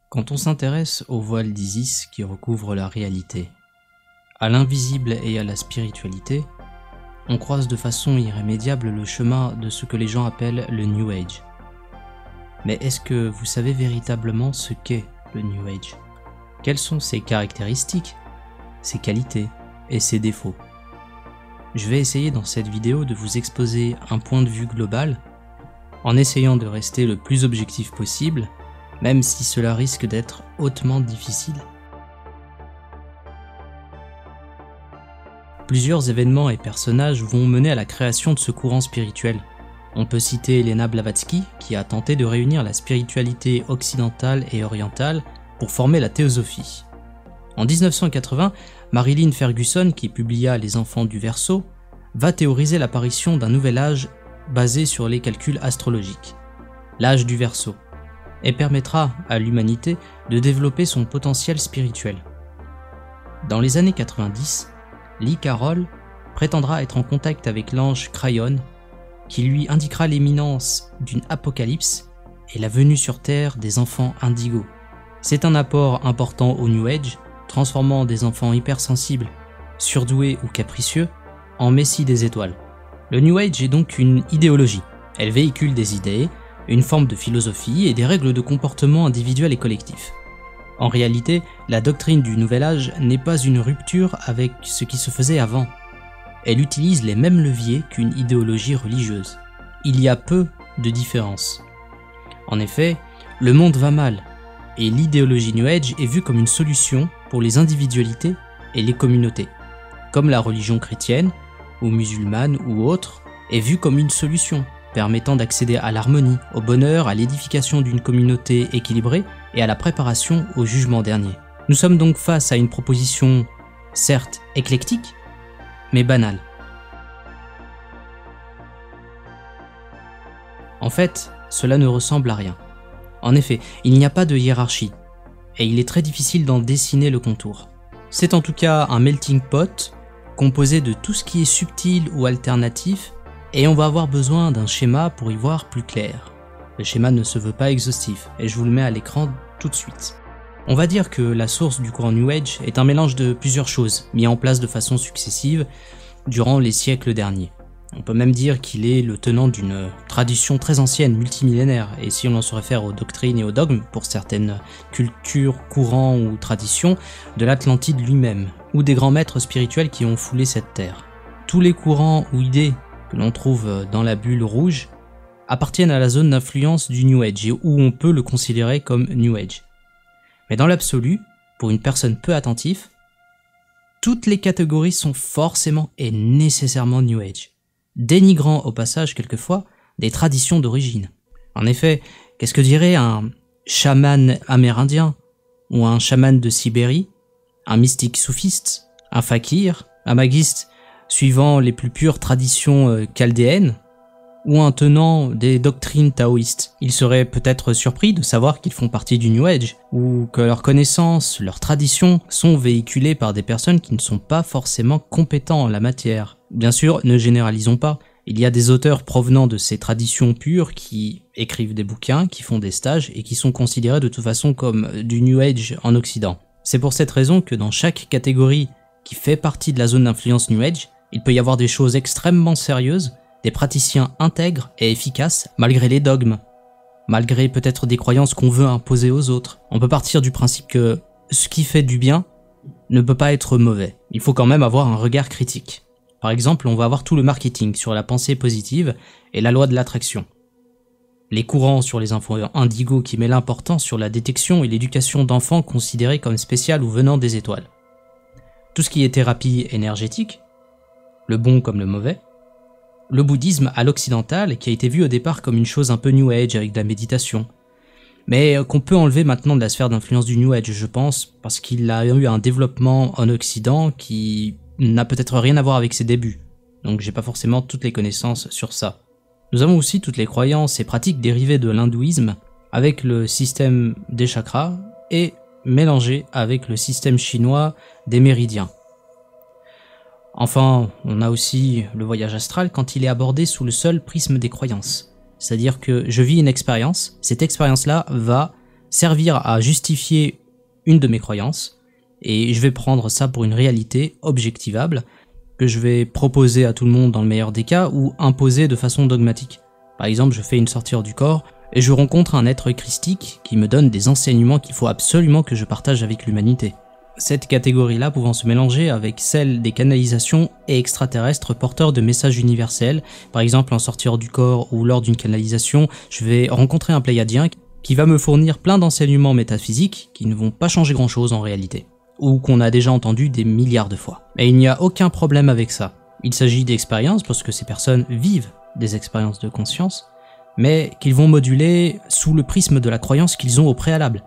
Quand on s'intéresse au voile d'Isis qui recouvre la réalité, à l'invisible et à la spiritualité, on croise de façon irrémédiable le chemin de ce que les gens appellent le New Age. Mais est-ce que vous savez véritablement ce qu'est le New Age? Quelles sont ses caractéristiques, ses qualités et ses défauts? Je vais essayer dans cette vidéo de vous exposer un point de vue global, en essayant de rester le plus objectif possible, même si cela risque d'être hautement difficile. Plusieurs événements et personnages vont mener à la création de ce courant spirituel. On peut citer Elena Blavatsky, qui a tenté de réunir la spiritualité occidentale et orientale pour former la théosophie. En 1980, Marilyn Ferguson, qui publia Les Enfants du Verseau, va théoriser l'apparition d'un nouvel âge basé sur les calculs astrologiques, l'âge du Verseau, et permettra à l'humanité de développer son potentiel spirituel. Dans les années 90, Lee Carroll prétendra être en contact avec l'ange Cryon, qui lui indiquera l'imminence d'une apocalypse et la venue sur Terre des enfants indigos. C'est un apport important au New Age, transformant des enfants hypersensibles, surdoués ou capricieux, en messies des étoiles. Le New Age est donc une idéologie. Elle véhicule des idées, une forme de philosophie et des règles de comportement individuel et collectif. En réalité, la doctrine du Nouvel Âge n'est pas une rupture avec ce qui se faisait avant. Elle utilise les mêmes leviers qu'une idéologie religieuse. Il y a peu de différence. En effet, le monde va mal, et l'idéologie New Age est vue comme une solution pour les individualités et les communautés. Comme la religion chrétienne, ou musulmane ou autre, est vue comme une solution, permettant d'accéder à l'harmonie, au bonheur, à l'édification d'une communauté équilibrée et à la préparation au jugement dernier. Nous sommes donc face à une proposition, certes éclectique, mais banale. En fait, cela ne ressemble à rien. En effet, il n'y a pas de hiérarchie, et il est très difficile d'en dessiner le contour. C'est en tout cas un melting pot, composé de tout ce qui est subtil ou alternatif, et on va avoir besoin d'un schéma pour y voir plus clair. Le schéma ne se veut pas exhaustif, et je vous le mets à l'écran tout de suite. On va dire que la source du courant New Age est un mélange de plusieurs choses, mis en place de façon successive durant les siècles derniers. On peut même dire qu'il est le tenant d'une tradition très ancienne, multimillénaire, et si on se réfère aux doctrines et aux dogmes, pour certaines cultures, courants ou traditions, de l'Atlantide lui-même, ou des grands maîtres spirituels qui ont foulé cette terre. Tous les courants ou idées que l'on trouve dans la bulle rouge appartiennent à la zone d'influence du New Age, et où on peut le considérer comme New Age. Mais dans l'absolu, pour une personne peu attentive, toutes les catégories sont forcément et nécessairement New Age, dénigrant au passage quelquefois des traditions d'origine. En effet, qu'est-ce que dirait un chaman amérindien, ou un chaman de Sibérie, un mystique soufiste, un fakir, un maguiste suivant les plus pures traditions chaldéennes, ou un tenant des doctrines taoïstes? Ils seraient peut-être surpris de savoir qu'ils font partie du New Age, ou que leurs connaissances, leurs traditions sont véhiculées par des personnes qui ne sont pas forcément compétents en la matière. Bien sûr, ne généralisons pas. Il y a des auteurs provenant de ces traditions pures qui écrivent des bouquins, qui font des stages et qui sont considérés de toute façon comme du New Age en Occident. C'est pour cette raison que dans chaque catégorie qui fait partie de la zone d'influence New Age, il peut y avoir des choses extrêmement sérieuses, des praticiens intègres et efficaces malgré les dogmes, malgré peut-être des croyances qu'on veut imposer aux autres. On peut partir du principe que ce qui fait du bien ne peut pas être mauvais. Il faut quand même avoir un regard critique. Par exemple, on va avoir tout le marketing sur la pensée positive et la loi de l'attraction. Les courants sur les enfants indigos qui mettent l'importance sur la détection et l'éducation d'enfants considérés comme spéciales ou venant des étoiles. Tout ce qui est thérapie énergétique, le bon comme le mauvais, le bouddhisme à l'occidental qui a été vu au départ comme une chose un peu New Age avec de la méditation, mais qu'on peut enlever maintenant de la sphère d'influence du New Age, je pense, parce qu'il a eu un développement en Occident qui n'a peut-être rien à voir avec ses débuts, donc j'ai pas forcément toutes les connaissances sur ça. Nous avons aussi toutes les croyances et pratiques dérivées de l'hindouisme, avec le système des chakras, et mélangées avec le système chinois des méridiens. Enfin, on a aussi le voyage astral quand il est abordé sous le seul prisme des croyances. C'est-à-dire que je vis une expérience, cette expérience-là va servir à justifier une de mes croyances, et je vais prendre ça pour une réalité objectivable que je vais proposer à tout le monde dans le meilleur des cas ou imposer de façon dogmatique. Par exemple, je fais une sortie hors du corps et je rencontre un être christique qui me donne des enseignements qu'il faut absolument que je partage avec l'humanité. Cette catégorie-là pouvant se mélanger avec celle des canalisations et extraterrestres porteurs de messages universels. Par exemple, en sortie hors du corps ou lors d'une canalisation, je vais rencontrer un pléiadien qui va me fournir plein d'enseignements métaphysiques qui ne vont pas changer grand-chose en réalité, ou qu'on a déjà entendu des milliards de fois. Et il n'y a aucun problème avec ça. Il s'agit d'expériences parce que ces personnes vivent des expériences de conscience, mais qu'ils vont moduler sous le prisme de la croyance qu'ils ont au préalable.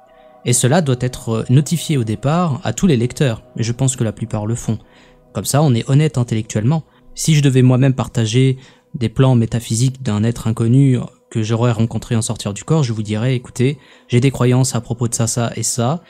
Et cela doit être notifié au départ à tous les lecteurs, et je pense que la plupart le font. Comme ça, on est honnête intellectuellement. Si je devais moi-même partager des plans métaphysiques d'un être inconnu que j'aurais rencontré en sortir du corps, je vous dirais, écoutez, j'ai des croyances à propos de ça, ça et ça,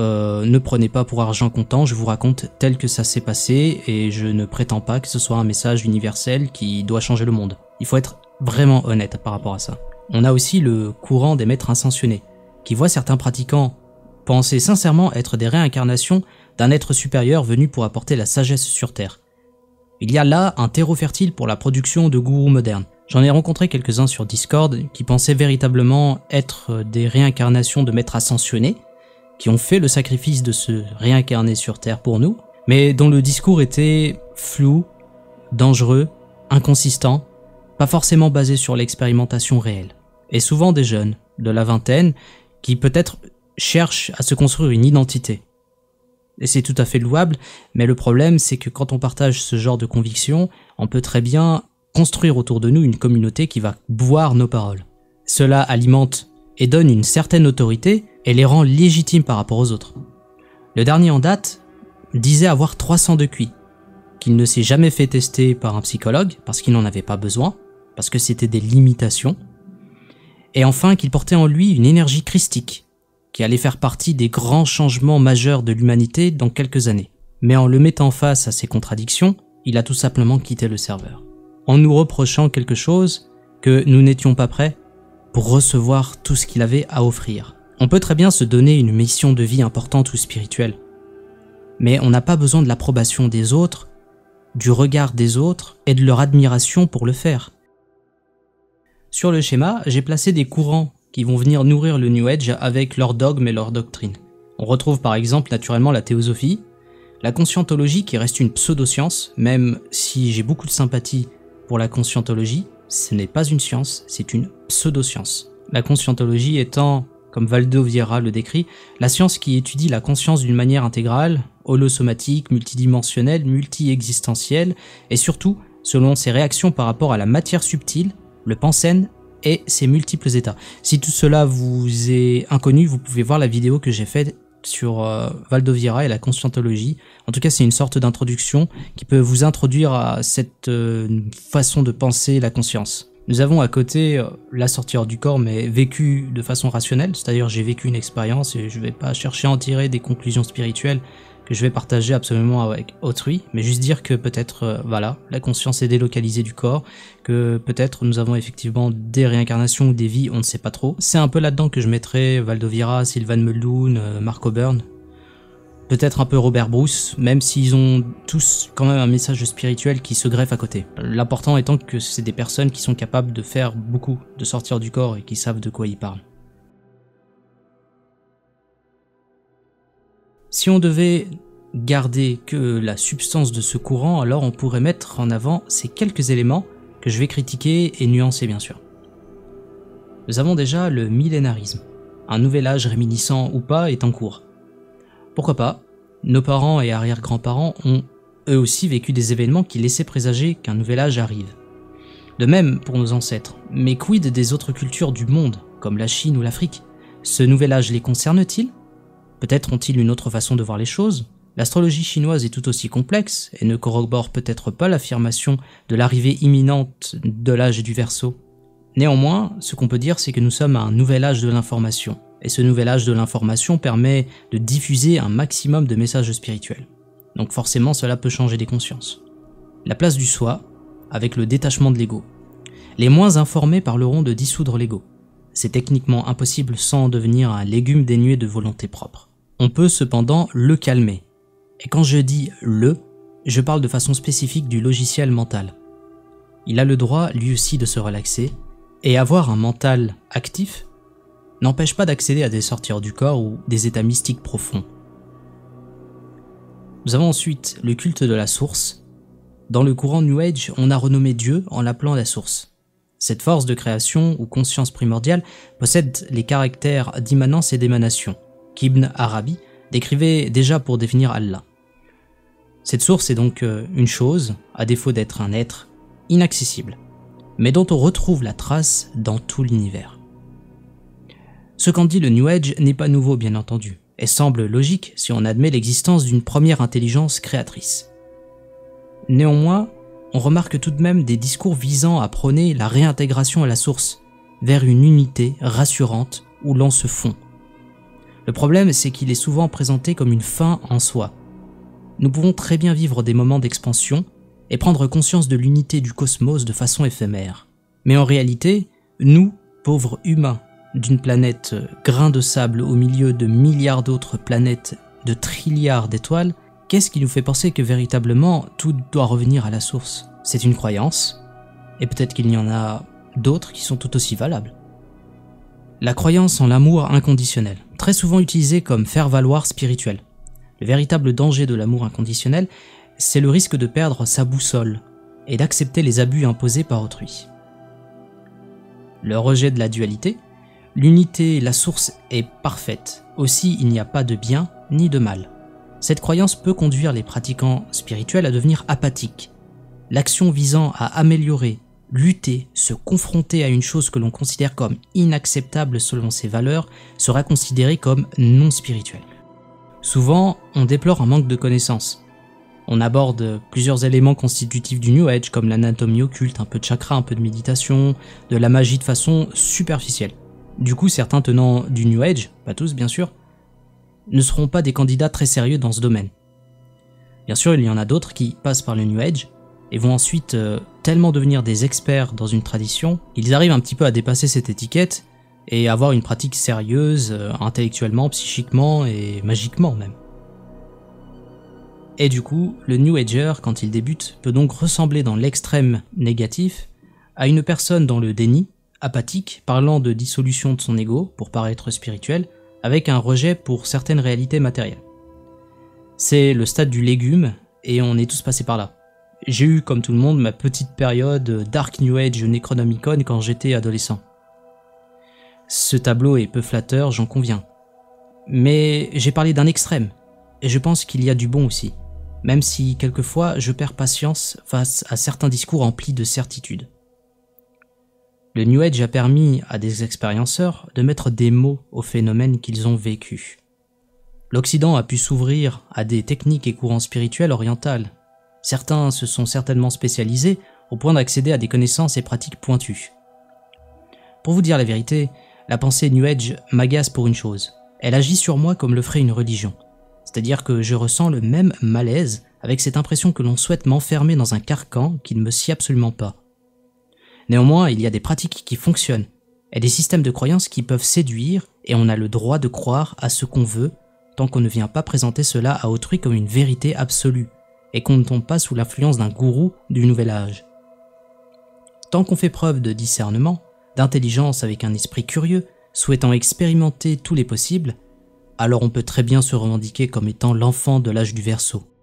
ne prenez pas pour argent comptant, je vous raconte tel que ça s'est passé, et je ne prétends pas que ce soit un message universel qui doit changer le monde. Il faut être vraiment honnête par rapport à ça. On a aussi le courant des maîtres ascensionnés, qui voient certains pratiquants penser sincèrement être des réincarnations d'un être supérieur venu pour apporter la sagesse sur Terre. Il y a là un terreau fertile pour la production de gourous modernes. J'en ai rencontré quelques-uns sur Discord qui pensaient véritablement être des réincarnations de maîtres ascensionnés, qui ont fait le sacrifice de se réincarner sur Terre pour nous, mais dont le discours était flou, dangereux, inconsistant, pas forcément basé sur l'expérimentation réelle. Et souvent des jeunes, de la vingtaine, qui peut-être cherchent à se construire une identité. Et c'est tout à fait louable, mais le problème c'est que quand on partage ce genre de convictions, on peut très bien construire autour de nous une communauté qui va boire nos paroles. Cela alimente et donne une certaine autorité et les rend légitimes par rapport aux autres. Le dernier en date disait avoir 300 de QI, qu'il ne s'est jamais fait tester par un psychologue parce qu'il n'en avait pas besoin, parce que c'était des limitations, et enfin qu'il portait en lui une énergie christique, qui allait faire partie des grands changements majeurs de l'humanité dans quelques années. Mais en le mettant face à ces contradictions, il a tout simplement quitté le serveur, en nous reprochant quelque chose que nous n'étions pas prêts pour recevoir tout ce qu'il avait à offrir. On peut très bien se donner une mission de vie importante ou spirituelle, mais on n'a pas besoin de l'approbation des autres, du regard des autres et de leur admiration pour le faire. Sur le schéma, j'ai placé des courants qui vont venir nourrir le New Age avec leurs dogmes et leurs doctrines. On retrouve par exemple naturellement la théosophie, la conscientologie qui reste une pseudo-science, même si j'ai beaucoup de sympathie pour la conscientologie, ce n'est pas une science, c'est une pseudo-science. La conscientologie étant, comme Valdo Vieira le décrit, la science qui étudie la conscience d'une manière intégrale, holosomatique, multidimensionnelle, multi-existentielle, et surtout selon ses réactions par rapport à la matière subtile, le Pansen et ses multiples états. Si tout cela vous est inconnu, vous pouvez voir la vidéo que j'ai faite sur Valdo Vieira et la conscientologie. En tout cas, c'est une sorte d'introduction qui peut vous introduire à cette façon de penser la conscience. Nous avons à côté la sortie hors du corps, mais vécue de façon rationnelle, c'est-à-dire j'ai vécu une expérience et je vais pas chercher à en tirer des conclusions spirituelles que je vais partager absolument avec autrui, mais juste dire que peut-être, voilà, la conscience est délocalisée du corps, que peut-être nous avons effectivement des réincarnations ou des vies, on ne sait pas trop. C'est un peu là-dedans que je mettrais Valdo Vieira, Sylvan Muldoon, Mark O'Byrne, peut-être un peu Robert Bruce, même s'ils ont tous quand même un message spirituel qui se greffe à côté. L'important étant que c'est des personnes qui sont capables de faire beaucoup, de sortir du corps et qui savent de quoi ils parlent. Si on devait garder que la substance de ce courant, alors on pourrait mettre en avant ces quelques éléments que je vais critiquer et nuancer bien sûr. Nous avons déjà le millénarisme. Un nouvel âge réminiscent ou pas est en cours. Pourquoi pas? Nos parents et arrière-grands-parents ont eux aussi vécu des événements qui laissaient présager qu'un nouvel âge arrive. De même pour nos ancêtres, mais quid des autres cultures du monde, comme la Chine ou l'Afrique? Ce nouvel âge les concerne-t-il? Peut-être ont-ils une autre façon de voir les choses? L'astrologie chinoise est tout aussi complexe et ne corrobore peut-être pas l'affirmation de l'arrivée imminente de l'âge du Verseau. Néanmoins, ce qu'on peut dire, c'est que nous sommes à un nouvel âge de l'information, et ce nouvel âge de l'information permet de diffuser un maximum de messages spirituels. Donc forcément, cela peut changer des consciences. La place du soi, avec le détachement de l'ego. Les moins informés parleront de dissoudre l'ego. c'est techniquement impossible sans en devenir un légume dénué de volonté propre. On peut cependant le calmer. Et quand je dis « le », je parle de façon spécifique du logiciel mental. Il a le droit lui aussi de se relaxer, et avoir un mental actif n'empêche pas d'accéder à des sorties du corps ou des états mystiques profonds. Nous avons ensuite le culte de la source. Dans le courant New Age, on a renommé Dieu en l'appelant la source. Cette force de création ou conscience primordiale possède les caractères d'immanence et d'émanation qu'Ibn Arabi décrivait déjà pour définir Allah. Cette source est donc une chose, à défaut d'être un être, inaccessible, mais dont on retrouve la trace dans tout l'univers. Ce qu'en dit le New Age n'est pas nouveau bien entendu, et semble logique si on admet l'existence d'une première intelligence créatrice. Néanmoins, on remarque tout de même des discours visant à prôner la réintégration à la source, vers une unité rassurante où l'on se fond. Le problème, c'est qu'il est souvent présenté comme une fin en soi. Nous pouvons très bien vivre des moments d'expansion et prendre conscience de l'unité du cosmos de façon éphémère. Mais en réalité, nous, pauvres humains, d'une planète grain de sable au milieu de milliards d'autres planètes, de trilliards d'étoiles, qu'est-ce qui nous fait penser que véritablement tout doit revenir à la source? C'est une croyance, et peut-être qu'il y en a d'autres qui sont tout aussi valables. La croyance en l'amour inconditionnel, très souvent utilisée comme faire-valoir spirituel. Le véritable danger de l'amour inconditionnel, c'est le risque de perdre sa boussole et d'accepter les abus imposés par autrui. Le rejet de la dualité, l'unité, la source est parfaite, aussi il n'y a pas de bien ni de mal. Cette croyance peut conduire les pratiquants spirituels à devenir apathiques. L'action visant à améliorer, lutter, se confronter à une chose que l'on considère comme inacceptable selon ses valeurs sera considérée comme non spirituelle. Souvent, on déplore un manque de connaissances. On aborde plusieurs éléments constitutifs du New Age comme l'anatomie occulte, un peu de chakra, un peu de méditation, de la magie de façon superficielle. Du coup, certains tenants du New Age, pas tous bien sûr, ne seront pas des candidats très sérieux dans ce domaine. Bien sûr, il y en a d'autres qui passent par le New Age et vont ensuite tellement devenir des experts dans une tradition, ils arrivent un petit peu à dépasser cette étiquette et avoir une pratique sérieuse, intellectuellement, psychiquement et magiquement même. Et du coup, le New Ager, quand il débute, peut donc ressembler dans l'extrême négatif à une personne dans le déni, apathique, parlant de dissolution de son ego pour paraître spirituel, avec un rejet pour certaines réalités matérielles. C'est le stade du légume, et on est tous passés par là. J'ai eu, comme tout le monde, ma petite période Dark New Age Necronomicon quand j'étais adolescent. Ce tableau est peu flatteur, j'en conviens. Mais j'ai parlé d'un extrême, et je pense qu'il y a du bon aussi, même si quelquefois je perds patience face à certains discours emplis de certitude. Le New Age a permis à des expérienceurs de mettre des mots aux phénomènes qu'ils ont vécus. L'Occident a pu s'ouvrir à des techniques et courants spirituels orientales. Certains se sont certainement spécialisés au point d'accéder à des connaissances et pratiques pointues. Pour vous dire la vérité, la pensée New Age m'agace pour une chose. Elle agit sur moi comme le ferait une religion. C'est-à-dire que je ressens le même malaise avec cette impression que l'on souhaite m'enfermer dans un carcan qui ne me sied absolument pas. Néanmoins, il y a des pratiques qui fonctionnent, et des systèmes de croyances qui peuvent séduire, et on a le droit de croire à ce qu'on veut, tant qu'on ne vient pas présenter cela à autrui comme une vérité absolue, et qu'on ne tombe pas sous l'influence d'un gourou du nouvel âge. Tant qu'on fait preuve de discernement, d'intelligence avec un esprit curieux, souhaitant expérimenter tous les possibles, alors on peut très bien se revendiquer comme étant l'enfant de l'âge du Verseau.